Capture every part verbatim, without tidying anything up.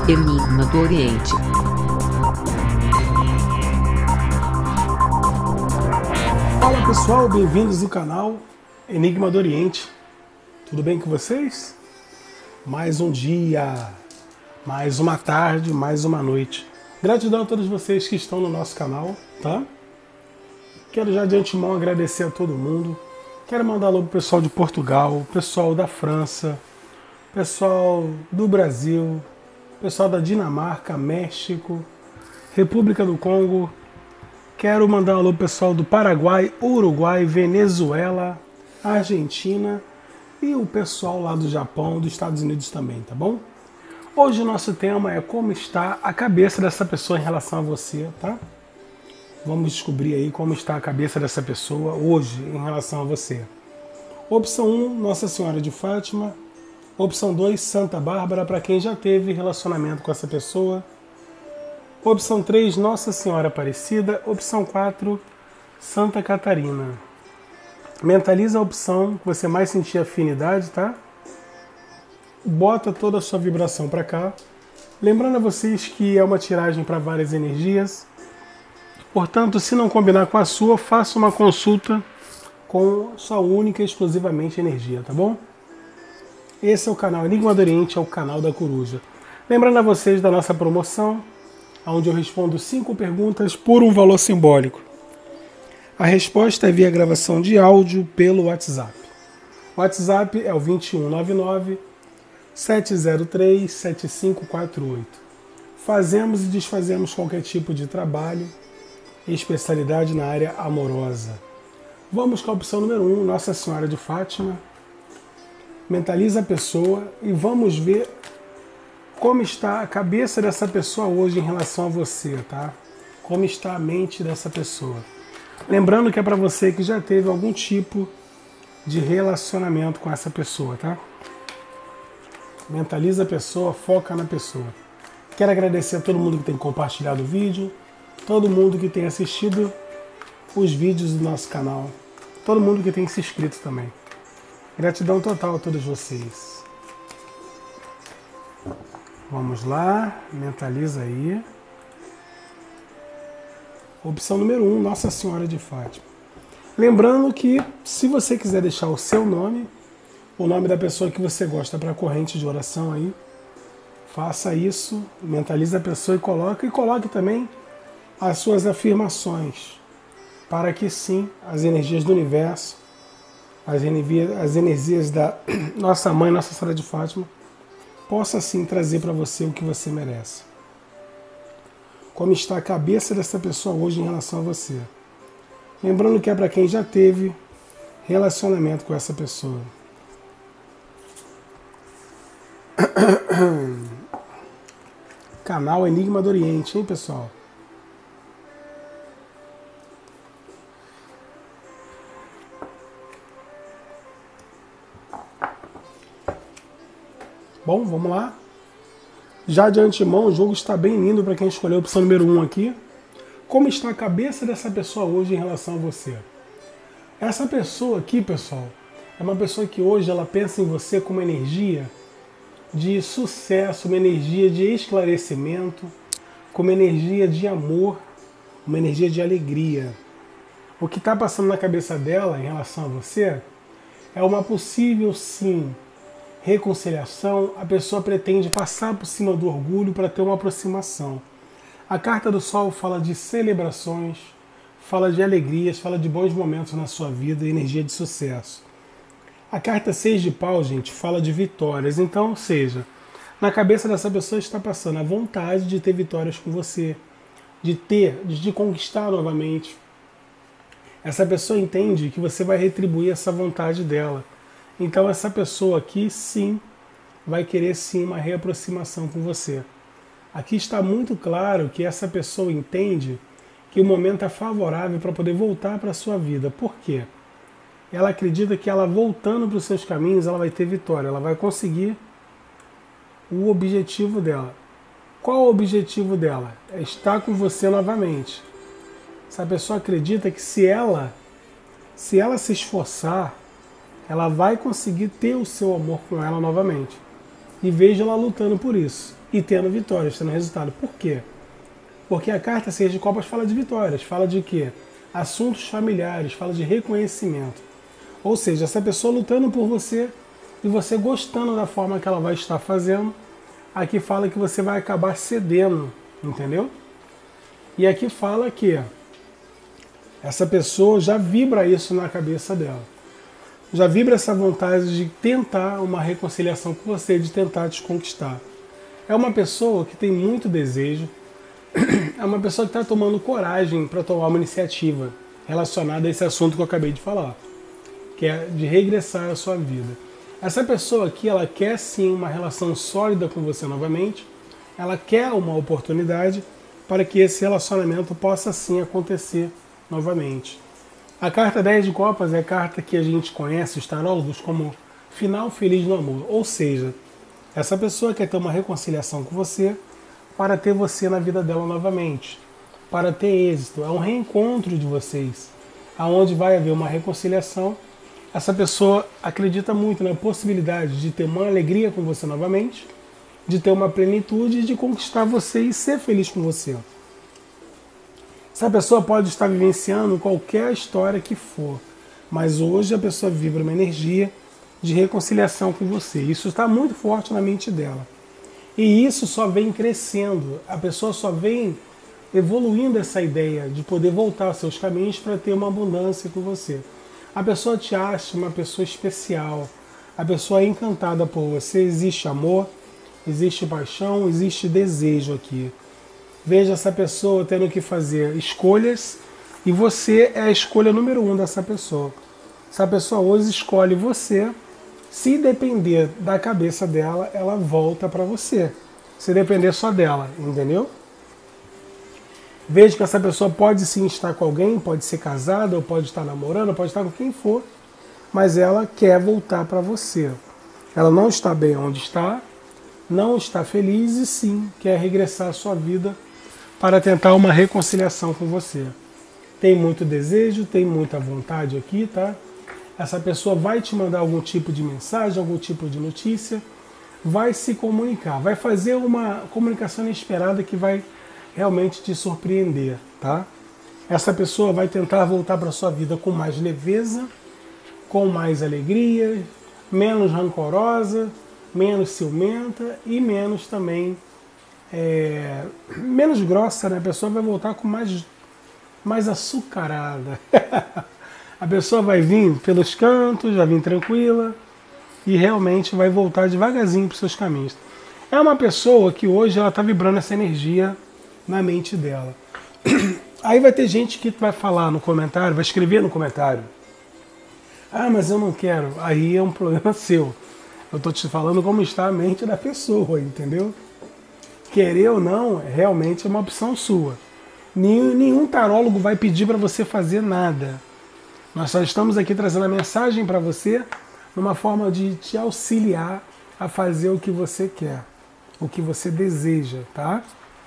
Enigma do Oriente. Fala pessoal, bem-vindos ao canal Enigma do Oriente. Tudo bem com vocês? Mais um dia, mais uma tarde, mais uma noite. Gratidão a todos vocês que estão no nosso canal, tá? Quero já de antemão agradecer a todo mundo. Quero mandar alô pro pessoal de Portugal, pessoal da França, pessoal do Brasil, pessoal da Dinamarca, México, República do Congo. Quero mandar um alô pro pessoal do Paraguai, Uruguai, Venezuela, Argentina e o pessoal lá do Japão, dos Estados Unidos também, tá bom? Hoje o nosso tema é como está a cabeça dessa pessoa em relação a você, tá? Vamos descobrir aí como está a cabeça dessa pessoa hoje em relação a você. Opção um, Nossa Senhora de Fátima. Opção dois, Santa Bárbara, para quem já teve relacionamento com essa pessoa. Opção três, Nossa Senhora Aparecida. Opção quatro, Santa Catarina. Mentaliza a opção que você mais sentir afinidade, tá? Bota toda a sua vibração para cá. Lembrando a vocês que é uma tiragem para várias energias. Portanto, se não combinar com a sua, faça uma consulta com sua única e exclusivamente energia, tá bom? Esse é o canal Enigma do Oriente, é o canal da Coruja. Lembrando a vocês da nossa promoção, onde eu respondo cinco perguntas por um valor simbólico. A resposta é via gravação de áudio pelo WhatsApp. O WhatsApp é o dois um nove nove, sete zero três, sete cinco quatro oito. Fazemos e desfazemos qualquer tipo de trabalho e especialidade na área amorosa. Vamos com a opção número um, Nossa Senhora de Fátima. Mentaliza a pessoa e vamos ver como está a cabeça dessa pessoa hoje em relação a você, tá? Como está a mente dessa pessoa. Lembrando que é para você que já teve algum tipo de relacionamento com essa pessoa, tá? Mentaliza a pessoa, foca na pessoa. Quero agradecer a todo mundo que tem compartilhado o vídeo, todo mundo que tem assistido os vídeos do nosso canal, todo mundo que tem se inscrito também. Gratidão total a todos vocês. Vamos lá, mentaliza aí. Opção número um, Nossa Senhora de Fátima. Lembrando que se você quiser deixar o seu nome, o nome da pessoa que você gosta para a corrente de oração aí, faça isso, mentaliza a pessoa e coloque, e coloque também as suas afirmações, para que sim, as energias do universo, as energias, as energias da nossa mãe, Nossa Senhora de Fátima, possa sim trazer para você o que você merece. Como está a cabeça dessa pessoa hoje em relação a você. Lembrando que é para quem já teve relacionamento com essa pessoa. Canal Enigma do Oriente, hein, pessoal? Bom, vamos lá. Já de antemão, o jogo está bem lindo para quem escolheu a opção número um aqui. Como está a cabeça dessa pessoa hoje em relação a você? Essa pessoa aqui, pessoal, é uma pessoa que hoje ela pensa em você com uma energia de sucesso, uma energia de esclarecimento, com uma energia de amor, uma energia de alegria. O que está passando na cabeça dela em relação a você é uma possível, sim, reconciliação. A pessoa pretende passar por cima do orgulho para ter uma aproximação. A carta do Sol fala de celebrações, fala de alegrias, fala de bons momentos na sua vida, energia de sucesso. A carta seis de Paus, gente, fala de vitórias. Então, ou seja, na cabeça dessa pessoa está passando a vontade de ter vitórias com você, de ter, de conquistar novamente. Essa pessoa entende que você vai retribuir essa vontade dela. Então essa pessoa aqui sim vai querer sim uma reaproximação com você. Aqui está muito claro que essa pessoa entende que o momento é favorável para poder voltar para a sua vida. Por quê? Ela acredita que ela voltando para os seus caminhos ela vai ter vitória, ela vai conseguir o objetivo dela. Qual o objetivo dela? É estar com você novamente. Essa pessoa acredita que se ela, se ela se esforçar, ela vai conseguir ter o seu amor com ela novamente. e vejo ela lutando por isso e tendo vitórias, tendo resultado. Por quê? Porque a carta Seis de Copas fala de vitórias, fala de quê? Assuntos familiares, fala de reconhecimento. Ou seja, essa pessoa lutando por você e você gostando da forma que ela vai estar fazendo, aqui fala que você vai acabar cedendo, entendeu? E aqui fala que essa pessoa já vibra isso na cabeça dela. Já vibra essa vontade de tentar uma reconciliação com você, de tentar te conquistar. É uma pessoa que tem muito desejo, é uma pessoa que está tomando coragem para tomar uma iniciativa relacionada a esse assunto que eu acabei de falar, que é de regressar à sua vida. Essa pessoa aqui, ela quer sim uma relação sólida com você novamente, ela quer uma oportunidade para que esse relacionamento possa sim acontecer novamente. A carta dez de Copas é a carta que a gente conhece, os tarólogos, como final feliz no amor. Ou seja, essa pessoa quer ter uma reconciliação com você para ter você na vida dela novamente, para ter êxito. É um reencontro de vocês, aonde vai haver uma reconciliação. Essa pessoa acredita muito na possibilidade de ter uma alegria com você novamente, de ter uma plenitude e de conquistar você e ser feliz com você. Essa pessoa pode estar vivenciando qualquer história que for, mas hoje a pessoa vibra uma energia de reconciliação com você. Isso está muito forte na mente dela. E isso só vem crescendo, a pessoa só vem evoluindo essa ideia de poder voltar aos seus caminhos para ter uma abundância com você. A pessoa te acha uma pessoa especial, a pessoa é encantada por você, existe amor, existe paixão, existe desejo aqui. Veja essa pessoa tendo que fazer escolhas e você é a escolha número um dessa pessoa. Essa pessoa hoje escolhe você. Se depender da cabeça dela, ela volta para você. Se depender só dela, entendeu? Veja que essa pessoa pode sim estar com alguém, pode ser casada, ou pode estar namorando, pode estar com quem for, mas ela quer voltar para você. Ela não está bem onde está, não está feliz e sim quer regressar à sua vida para tentar uma reconciliação com você. Tem muito desejo, tem muita vontade aqui, tá? Essa pessoa vai te mandar algum tipo de mensagem, algum tipo de notícia, vai se comunicar, vai fazer uma comunicação inesperada que vai realmente te surpreender, tá? Essa pessoa vai tentar voltar para a sua vida com mais leveza, com mais alegria, menos rancorosa, menos ciumenta e menos também, é, menos grossa, né? A pessoa vai voltar com mais, mais açucarada. A pessoa vai vir pelos cantos, vai vir tranquila e realmente vai voltar devagarzinho para os seus caminhos. É uma pessoa que hoje ela está vibrando essa energia na mente dela. Aí vai ter gente que vai falar no comentário, vai escrever no comentário: ah, mas eu não quero. Aí é um problema seu. Eu estou te falando como está a mente da pessoa, entendeu? Querer ou não, realmente é uma opção sua. Nenhum, nenhum tarólogo vai pedir para você fazer nada. Nós só estamos aqui trazendo a mensagem para você numa forma de te auxiliar a fazer o que você quer, o que você deseja, tá?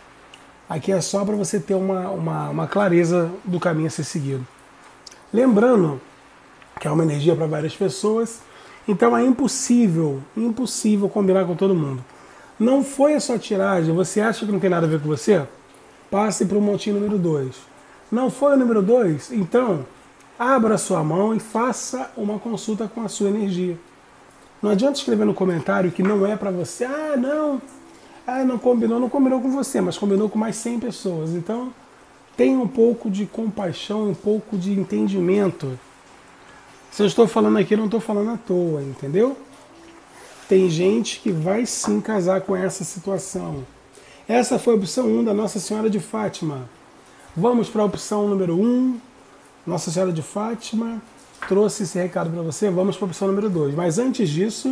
Aqui é só para você ter uma, uma, uma clareza do caminho a ser seguido. Lembrando que é uma energia para várias pessoas, então é impossível, impossível combinar com todo mundo. Não foi a sua tiragem, você acha que não tem nada a ver com você? Passe para o montinho número dois. Não foi o número dois? Então, abra a sua mão e faça uma consulta com a sua energia. Não adianta escrever no comentário que não é para você. Ah, não, ah, não combinou, não combinou com você, mas combinou com mais cem pessoas. Então, tenha um pouco de compaixão, um pouco de entendimento. Se eu estou falando aqui, eu não estou falando à toa, entendeu? Tem gente que vai sim casar com essa situação. Essa foi a opção um da Nossa Senhora de Fátima. Vamos para a opção número um. Nossa Senhora de Fátima trouxe esse recado para você. Vamos para a opção número dois. Mas antes disso,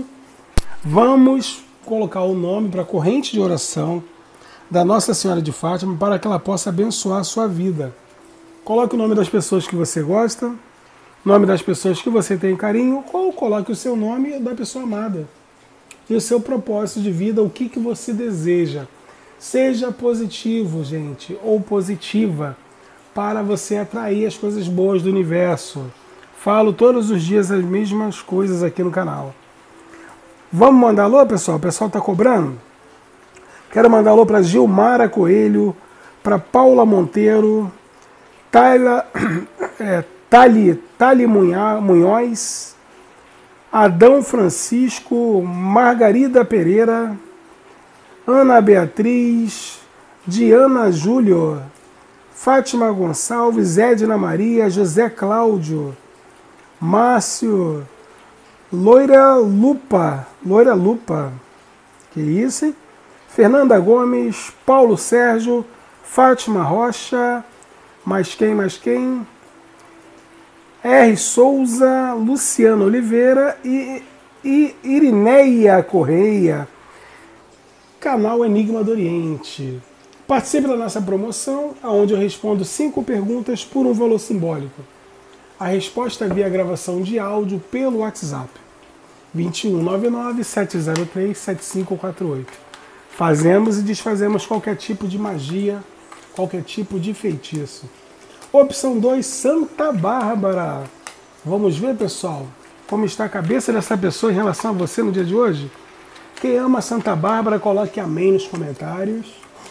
vamos colocar o nome para a corrente de oração da Nossa Senhora de Fátima para que ela possa abençoar a sua vida. Coloque o nome das pessoas que você gosta, nome das pessoas que você tem carinho, ou coloque o seu nome da pessoa amada. E o seu propósito de vida, o que, que você deseja. Seja positivo, gente, ou positiva, para você atrair as coisas boas do universo. Falo todos os dias as mesmas coisas aqui no canal. Vamos mandar alô, pessoal? O pessoal está cobrando? Quero mandar alô para Gilmara Coelho, para Paula Monteiro, Tayla, é, Tali, Tali Munha, Munhoz, Adão Francisco, Margarida Pereira, Ana Beatriz, Diana Júlio, Fátima Gonçalves, Edna Maria, José Cláudio, Márcio, Loira Lupa, Loira Lupa, que isso, hein? Fernanda Gomes, Paulo Sérgio, Fátima Rocha, mais quem, mais quem? R. Souza, Luciano Oliveira e, e Irineia Correia, canal Enigma do Oriente. Participe da nossa promoção, onde eu respondo cinco perguntas por um valor simbólico. A resposta é via gravação de áudio pelo WhatsApp. dois um nove nove, sete zero três, sete cinco quatro oito. Fazemos e desfazemos qualquer tipo de magia, qualquer tipo de feitiço. Opção dois, Santa Bárbara. Vamos ver, pessoal, como está a cabeça dessa pessoa em relação a você no dia de hoje? Quem ama Santa Bárbara, coloque amém nos comentários.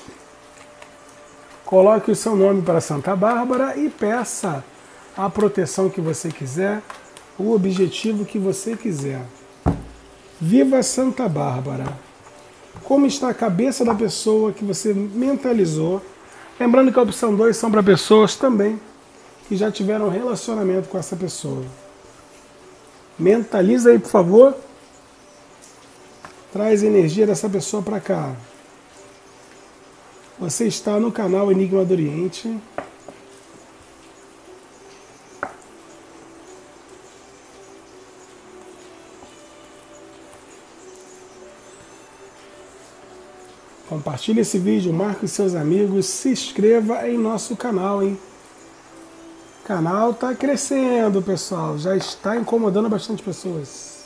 Coloque o seu nome para Santa Bárbara e peça a proteção que você quiser, o objetivo que você quiser. Viva Santa Bárbara! Como está a cabeça da pessoa que você mentalizou? Lembrando que a opção dois são para pessoas também que já tiveram relacionamento com essa pessoa. Mentaliza aí, por favor. Traz a energia dessa pessoa para cá. Você está no canal Enigma do Oriente. Compartilhe esse vídeo, marque seus amigos, se inscreva em nosso canal, hein? O canal está crescendo, pessoal. Já está incomodando bastante pessoas.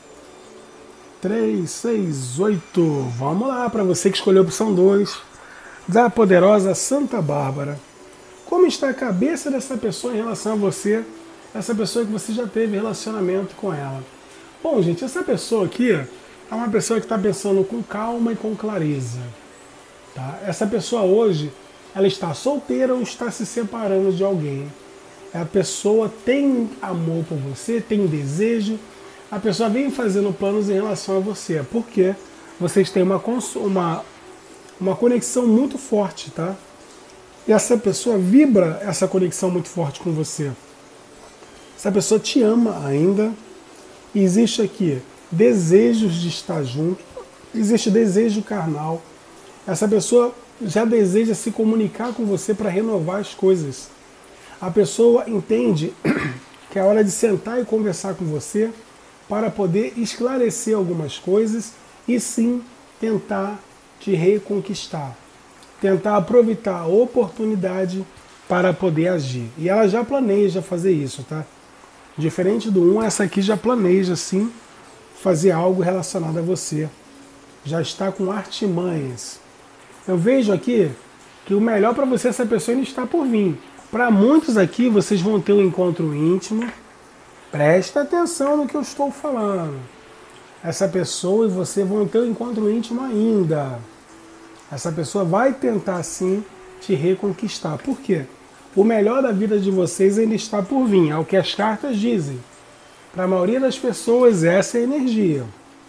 três, seis, oito. Vamos lá, para você que escolheu a opção dois. Da poderosa Santa Bárbara. Como está a cabeça dessa pessoa em relação a você? Essa pessoa que você já teve relacionamento com ela. Bom, gente, essa pessoa aqui é uma pessoa que está pensando com calma e com clareza. Tá? Essa pessoa hoje, ela está solteira ou está se separando de alguém. A pessoa tem amor por você, tem desejo. A pessoa vem fazendo planos em relação a você. Porque vocês têm uma, uma, uma conexão muito forte, tá? E essa pessoa vibra essa conexão muito forte com você. Essa pessoa te ama ainda. E existe aqui desejos de estar junto. Existe desejo carnal. Essa pessoa já deseja se comunicar com você para renovar as coisas. A pessoa entende que é hora de sentar e conversar com você para poder esclarecer algumas coisas e sim tentar te reconquistar. Tentar aproveitar a oportunidade para poder agir. E ela já planeja fazer isso, tá? Diferente do um, essa aqui já planeja sim fazer algo relacionado a você. Já está com artimanhas. Eu vejo aqui que o melhor para você, essa pessoa ainda está por vir. Para muitos aqui, vocês vão ter um encontro íntimo. Presta atenção no que eu estou falando. Essa pessoa e você vão ter um encontro íntimo ainda. Essa pessoa vai tentar, sim, te reconquistar. Por quê? O melhor da vida de vocês ainda está por vir. É o que as cartas dizem. Para a maioria das pessoas, essa é a energia.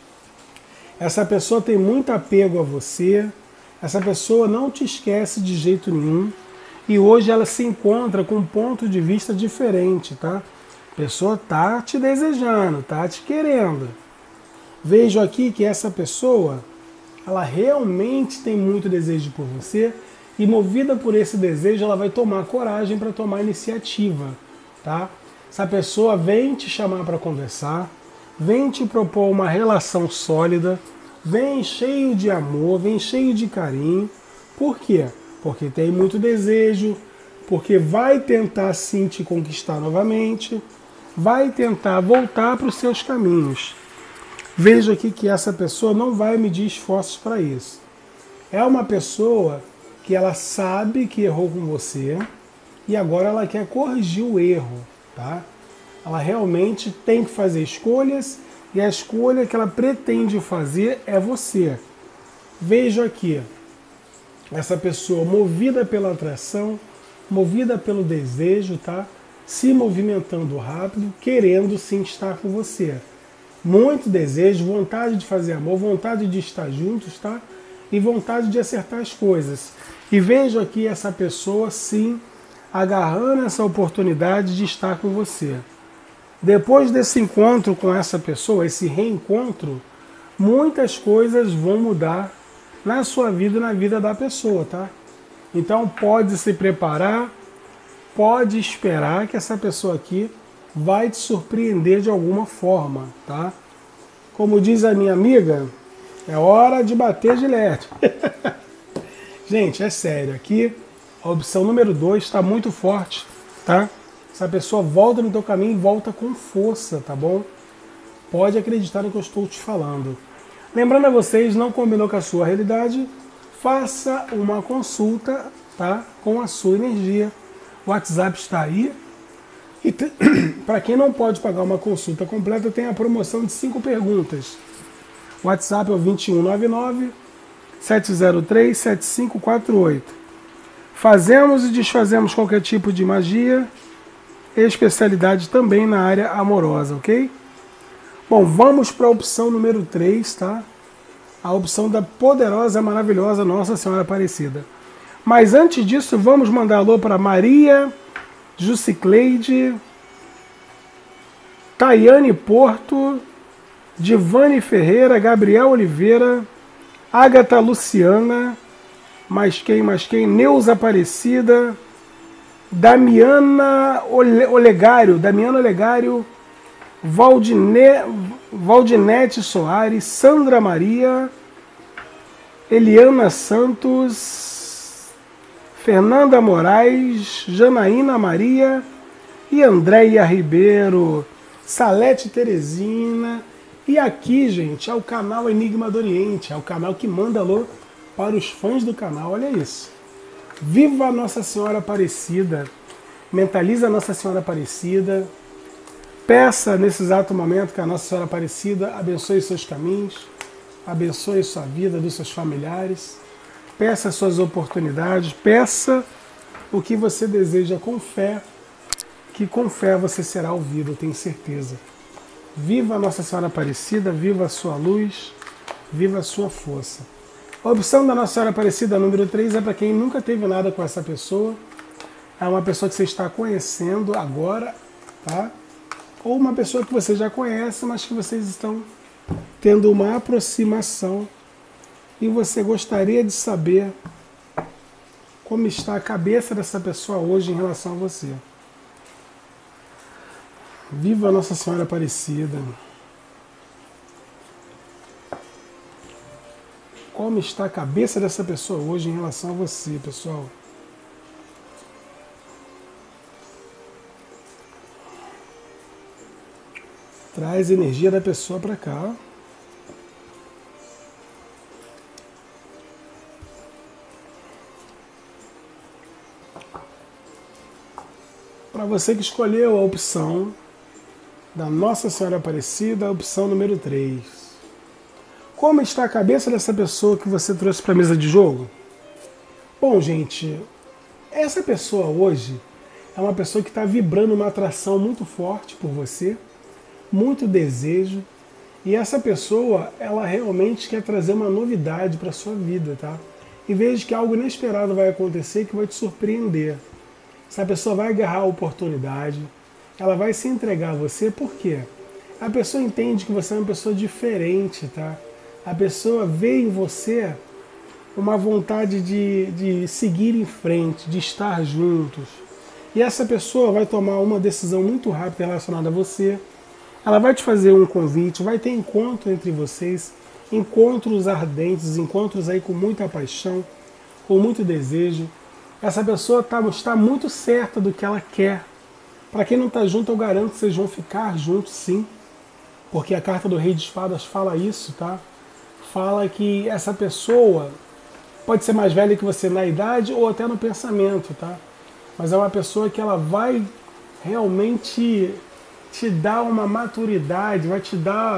Essa pessoa tem muito apego a você. Essa pessoa não te esquece de jeito nenhum. E hoje ela se encontra com um ponto de vista diferente, tá? A pessoa tá te desejando, tá te querendo. Vejo aqui que essa pessoa, ela realmente tem muito desejo por você e movida por esse desejo, ela vai tomar coragem para tomar iniciativa, tá? Essa pessoa vem te chamar para conversar, vem te propor uma relação sólida, vem cheio de amor, vem cheio de carinho. Por quê? Porque tem muito desejo, porque vai tentar sim te conquistar novamente, vai tentar voltar para os seus caminhos. Vejo aqui que essa pessoa não vai medir esforços para isso. É uma pessoa que ela sabe que errou com você e agora ela quer corrigir o erro, tá? Ela realmente tem que fazer escolhas E a escolha que ela pretende fazer é você. Vejo aqui essa pessoa movida pela atração, movida pelo desejo, tá? Se movimentando rápido, querendo sim estar com você. Muito desejo, vontade de fazer amor, vontade de estar juntos, tá? E vontade de acertar as coisas. E vejo aqui essa pessoa sim agarrando essa oportunidade de estar com você. Depois desse encontro com essa pessoa, esse reencontro, muitas coisas vão mudar na sua vida e na vida da pessoa, tá? Então pode se preparar, pode esperar que essa pessoa aqui vai te surpreender de alguma forma, tá? Como diz a minha amiga, é hora de bater gilete. Gente, é sério, aqui a opção número dois está muito forte, tá? Essa pessoa volta no teu caminho e volta com força, tá bom? Pode acreditar no que eu estou te falando. Lembrando a vocês, não combinou com a sua realidade, faça uma consulta, tá? Com a sua energia. O WhatsApp está aí. E te... para quem não pode pagar uma consulta completa, tem a promoção de cinco perguntas. O WhatsApp é o dois um nove nove, sete zero três, sete cinco quatro oito. Fazemos e desfazemos qualquer tipo de magia, especialidade também na área amorosa, ok? Bom, vamos para a opção número três, tá? A opção da poderosa, maravilhosa Nossa Senhora Aparecida. Mas antes disso, vamos mandar alô para Maria, Jucicleide, Tayane Porto, Divane Ferreira, Gabriel Oliveira, Ágata Luciana, mais quem, mais quem? Neuza Aparecida, Damiana Olegário, Damiana Olegário, Valdine, Valdinete Soares, Sandra Maria, Eliana Santos, Fernanda Moraes, Janaína Maria e Andréia Ribeiro, Salete Teresina. E aqui, gente, é o canal Enigma do Oriente, é o canal que manda alô para os fãs do canal, olha isso. Viva Nossa Senhora Aparecida, mentaliza a Nossa Senhora Aparecida, peça nesse exato momento que a Nossa Senhora Aparecida abençoe seus caminhos, abençoe sua vida, dos seus familiares, peça suas oportunidades, peça o que você deseja com fé, que com fé você será ouvido, eu tenho certeza. Viva Nossa Senhora Aparecida, viva a sua luz, viva a sua força. A opção da Nossa Senhora Aparecida número três é para quem nunca teve nada com essa pessoa. É uma pessoa que você está conhecendo agora, tá? Ou uma pessoa que você já conhece, mas que vocês estão tendo uma aproximação e você gostaria de saber como está a cabeça dessa pessoa hoje em relação a você. Viva Nossa Senhora Aparecida. Como está a cabeça dessa pessoa hoje em relação a você, pessoal? Traz a energia da pessoa para cá. Para você que escolheu a opção da Nossa Senhora Aparecida, a opção número três. Como está a cabeça dessa pessoa que você trouxe para a mesa de jogo? Bom, gente, essa pessoa hoje é uma pessoa que está vibrando uma atração muito forte por você, muito desejo, e essa pessoa, ela realmente quer trazer uma novidade para a sua vida, tá? E veja que algo inesperado vai acontecer que vai te surpreender. Essa pessoa vai agarrar a oportunidade, ela vai se entregar a você, por quê? A pessoa entende que você é uma pessoa diferente, tá? A pessoa vê em você uma vontade de, de seguir em frente, de estar juntos. E essa pessoa vai tomar uma decisão muito rápida relacionada a você. Ela vai te fazer um convite, vai ter encontro entre vocês, encontros ardentes, encontros aí com muita paixão, com muito desejo. Essa pessoa tá, está muito certa do que ela quer. Para quem não está junto, eu garanto que vocês vão ficar juntos sim. Porque a carta do Rei de Espadas fala isso, tá? Fala que essa pessoa pode ser mais velha que você na idade ou até no pensamento, tá? Mas é uma pessoa que ela vai realmente te dar uma maturidade, vai te dar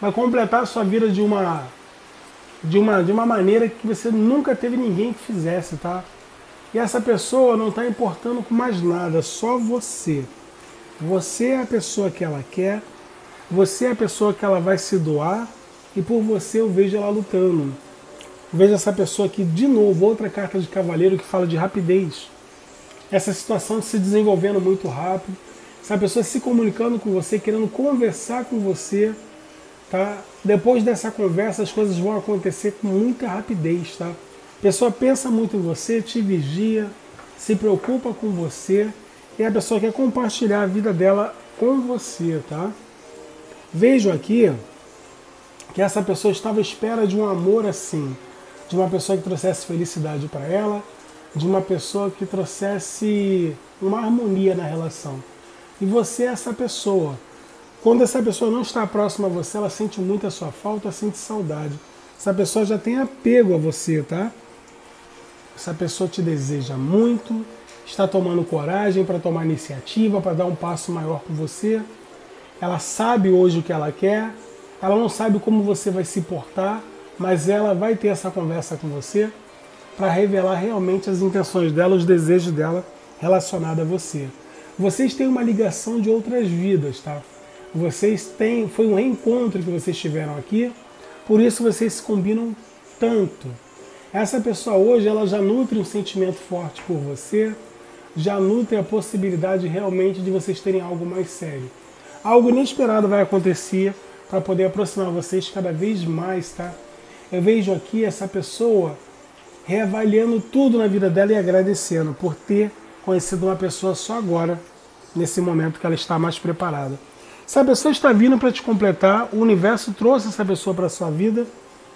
vai completar a sua vida de uma, de uma, de uma maneira que você nunca teve ninguém que fizesse, tá? E essa pessoa não está importando com mais nada, só você. Você é a pessoa que ela quer, você é a pessoa que ela vai se doar, e por você eu vejo ela lutando. Eu vejo essa pessoa aqui, de novo, outra carta de cavaleiro que fala de rapidez. Essa situação se desenvolvendo muito rápido, essa pessoa se comunicando com você, querendo conversar com você, tá? Depois dessa conversa as coisas vão acontecer com muita rapidez, tá? A pessoa pensa muito em você, te vigia, se preocupa com você, e a pessoa quer compartilhar a vida dela com você, tá? Vejo aqui que essa pessoa estava à espera de um amor assim, de uma pessoa que trouxesse felicidade para ela, de uma pessoa que trouxesse uma harmonia na relação. E você é essa pessoa. Quando essa pessoa não está próxima a você, ela sente muito a sua falta, sente saudade. Essa pessoa já tem apego a você, tá? Essa pessoa te deseja muito, está tomando coragem para tomar iniciativa, para dar um passo maior com você. Ela sabe hoje o que ela quer, ela não sabe como você vai se portar, mas ela vai ter essa conversa com você para revelar realmente as intenções dela, os desejos dela relacionados a você. Vocês têm uma ligação de outras vidas, tá? Vocês têm, foi um reencontro que vocês tiveram aqui, por isso vocês se combinam tanto. Essa pessoa hoje, ela já nutre um sentimento forte por você, já nutre a possibilidade realmente de vocês terem algo mais sério. Algo inesperado vai acontecer para poder aproximar vocês cada vez mais, tá? Eu vejo aqui essa pessoa reavaliando tudo na vida dela e agradecendo por ter conhecido uma pessoa só agora, nesse momento que ela está mais preparada. Essa pessoa está vindo para te completar, o universo trouxe essa pessoa para a sua vida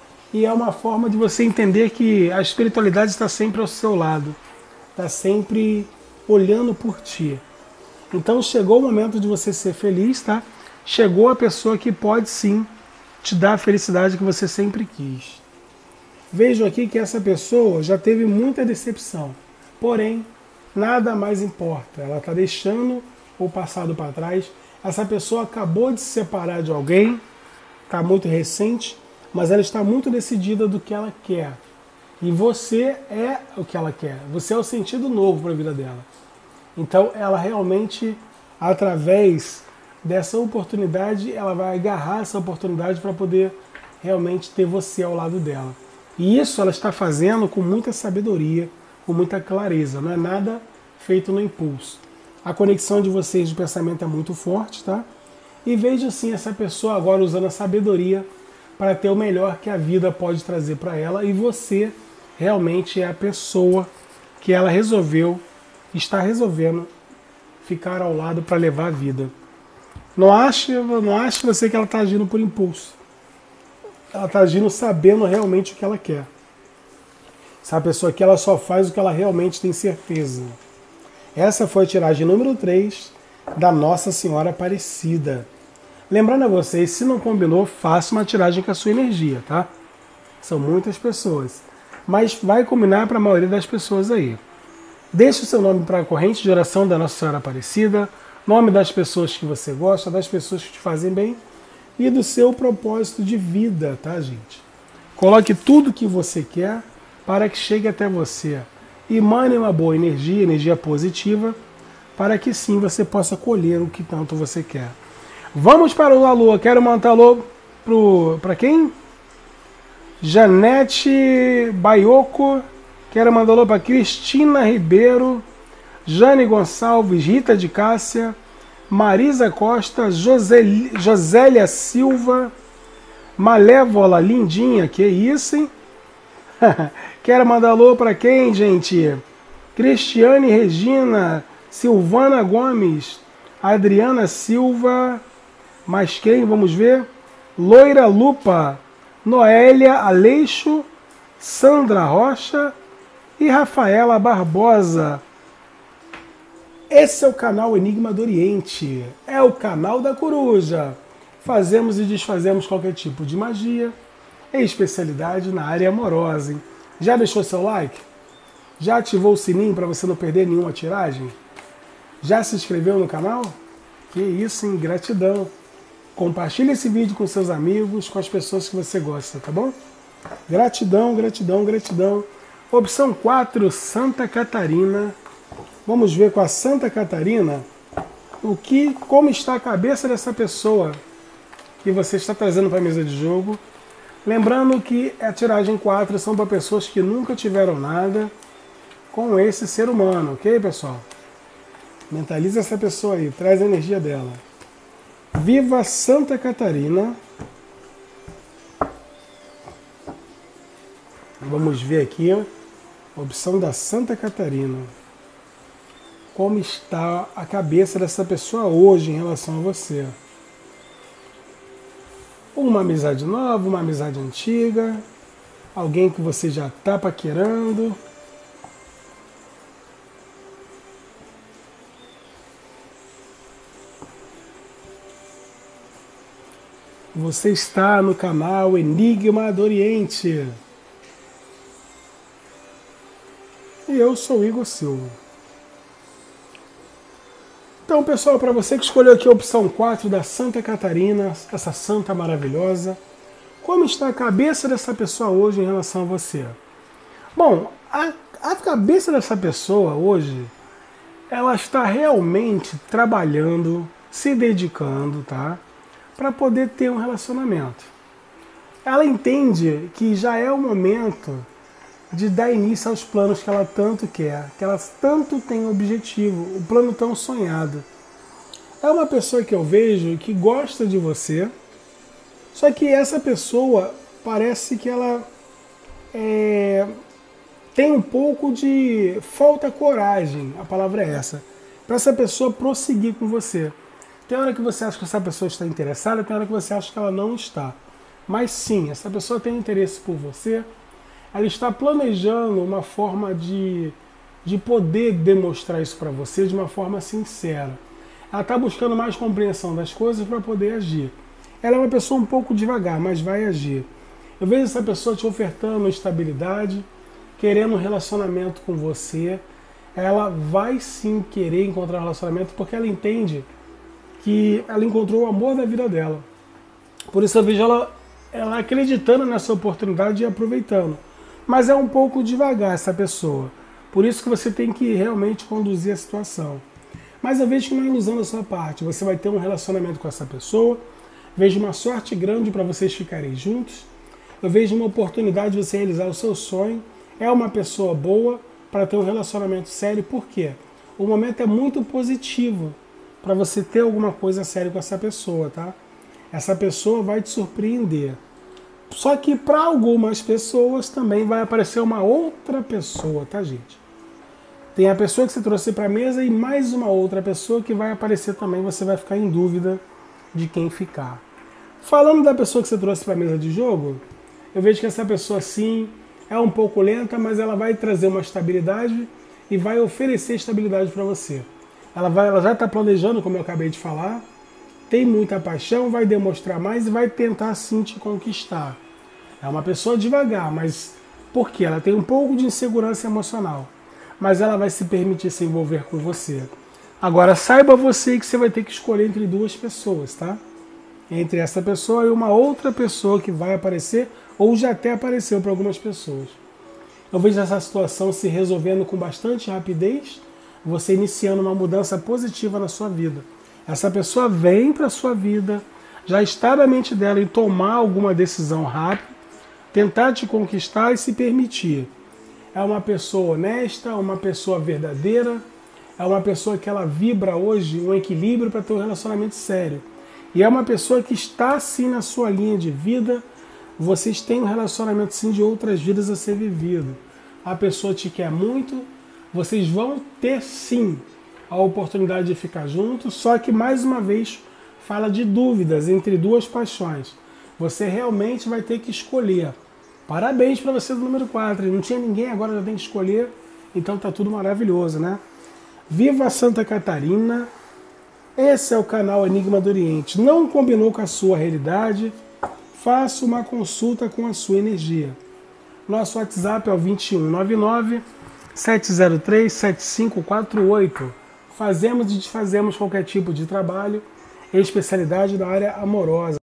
e é uma forma de você entender que a espiritualidade está sempre ao seu lado, está sempre olhando por ti. Então chegou o momento de você ser feliz, tá? Chegou a pessoa que pode sim te dar a felicidade que você sempre quis. Vejo aqui que essa pessoa já teve muita decepção, porém, nada mais importa. Ela está deixando o passado para trás. Essa pessoa acabou de se separar de alguém, está muito recente, mas ela está muito decidida do que ela quer. E você é o que ela quer. Você é o sentido novo para a vida dela. Então, ela realmente, através dessa oportunidade, ela vai agarrar essa oportunidade para poder realmente ter você ao lado dela. E isso ela está fazendo com muita sabedoria, com muita clareza, não é nada feito no impulso. A conexão de vocês de pensamento é muito forte, tá? E veja assim essa pessoa agora usando a sabedoria para ter o melhor que a vida pode trazer para ela, e você realmente é a pessoa que ela resolveu, está resolvendo ficar ao lado para levar a vida. Não ache, não ache você que ela está agindo por impulso. Ela está agindo sabendo realmente o que ela quer. Essa pessoa aqui, ela só faz o que ela realmente tem certeza. Essa foi a tiragem número três da Nossa Senhora Aparecida. Lembrando a vocês, se não combinou, faça uma tiragem com a sua energia, tá? São muitas pessoas. Mas vai combinar para a maioria das pessoas aí. Deixe o seu nome para a corrente de oração da Nossa Senhora Aparecida, nome das pessoas que você gosta, das pessoas que te fazem bem, e do seu propósito de vida, tá, gente? Coloque tudo que você quer para que chegue até você. E mande uma boa energia, energia positiva, para que sim você possa colher o que tanto você quer. Vamos para o alô. Quero mandar alô para quem? Janete Baioco. Quero mandar alô para Cristina Ribeiro, Jane Gonçalves, Rita de Cássia, Marisa Costa, José, Josélia Silva, Malévola Lindinha, que isso, hein? Quero mandar alô para quem, gente? Cristiane Regina, Silvana Gomes, Adriana Silva, mais quem? Vamos ver. Loira Lupa, Noélia Aleixo, Sandra Rocha e Rafaela Barbosa. Esse é o canal Enigma do Oriente, é o canal da coruja. Fazemos e desfazemos qualquer tipo de magia e especialidade na área amorosa. Hein? Já deixou seu like? Já ativou o sininho para você não perder nenhuma tiragem? Já se inscreveu no canal? Que isso, hein? Gratidão. Compartilhe esse vídeo com seus amigos, com as pessoas que você gosta, tá bom? Gratidão, gratidão, gratidão. Opção quatro, Santa Catarina. Vamos ver com a Santa Catarina o que, como está a cabeça dessa pessoa que você está trazendo para a mesa de jogo. Lembrando que a tiragem quatro são para pessoas que nunca tiveram nada com esse ser humano, ok, pessoal? Mentaliza essa pessoa aí, traz a energia dela. Viva Santa Catarina. Vamos ver aqui a opção da Santa Catarina. Como está a cabeça dessa pessoa hoje em relação a você? Uma amizade nova, uma amizade antiga, alguém que você já está paquerando. Você está no canal Enigma do Oriente. E eu sou o Igor Silva. Então, pessoal, para você que escolheu aqui a opção quatro da Santa Catarina, essa santa maravilhosa, como está a cabeça dessa pessoa hoje em relação a você? Bom, a, a cabeça dessa pessoa hoje, ela está realmente trabalhando, se dedicando, tá? Para poder ter um relacionamento. Ela entende que já é o momento de dar início aos planos que ela tanto quer, que ela tanto tem objetivo, o plano tão sonhado. É uma pessoa que eu vejo que gosta de você, só que essa pessoa parece que ela é, tem um pouco de falta coragem, a palavra é essa, para essa pessoa prosseguir com você. Tem hora que você acha que essa pessoa está interessada, tem hora que você acha que ela não está. Mas sim, essa pessoa tem interesse por você, ela está planejando uma forma de, de poder demonstrar isso para você de uma forma sincera. Ela está buscando mais compreensão das coisas para poder agir. Ela é uma pessoa um pouco devagar, mas vai agir. Eu vejo essa pessoa te ofertando estabilidade, querendo um relacionamento com você. Ela vai sim querer encontrar um relacionamento porque ela entende que ela encontrou o amor da vida dela. Por isso eu vejo ela, ela acreditando nessa oportunidade e aproveitando. Mas é um pouco devagar essa pessoa. Por isso que você tem que realmente conduzir a situação. Mas eu vejo que não é ilusão da sua parte. Você vai ter um relacionamento com essa pessoa. Vejo uma sorte grande para vocês ficarem juntos. Eu vejo uma oportunidade de você realizar o seu sonho. É uma pessoa boa para ter um relacionamento sério. Por quê? O momento é muito positivo para você ter alguma coisa séria com essa pessoa, tá? Essa pessoa vai te surpreender. Só que para algumas pessoas também vai aparecer uma outra pessoa, tá, gente? Tem a pessoa que você trouxe para a mesa e mais uma outra pessoa que vai aparecer também. Você vai ficar em dúvida de quem ficar. Falando da pessoa que você trouxe para a mesa de jogo, eu vejo que essa pessoa sim é um pouco lenta, mas ela vai trazer uma estabilidade e vai oferecer estabilidade para você. Ela, vai, ela já está planejando, como eu acabei de falar, tem muita paixão, vai demonstrar mais e vai tentar sim te conquistar. É uma pessoa devagar, mas por quê? Ela tem um pouco de insegurança emocional, mas ela vai se permitir se envolver com você. Agora, saiba você que você vai ter que escolher entre duas pessoas, tá? Entre essa pessoa e uma outra pessoa que vai aparecer, ou já até apareceu para algumas pessoas. Eu vejo essa situação se resolvendo com bastante rapidez, você iniciando uma mudança positiva na sua vida. Essa pessoa vem para a sua vida, já está na mente dela em tomar alguma decisão rápida, tentar te conquistar e se permitir. É uma pessoa honesta, uma pessoa verdadeira, é uma pessoa que ela vibra hoje um equilíbrio para ter um relacionamento sério. E é uma pessoa que está assim na sua linha de vida, vocês têm um relacionamento sim de outras vidas a ser vivido. A pessoa te quer muito, vocês vão ter sim a oportunidade de ficar juntos, só que mais uma vez fala de dúvidas entre duas paixões. Você realmente vai ter que escolher. Parabéns para você do número quatro. Não tinha ninguém, agora já tem que escolher. Então tá tudo maravilhoso, né? Viva Santa Catarina. Esse é o canal Enigma do Oriente. Não combinou com a sua realidade? Faça uma consulta com a sua energia. Nosso WhatsApp é o dois um nove nove, sete zero três, sete cinco quatro oito. Fazemos e desfazemos qualquer tipo de trabalho especialidade na área amorosa.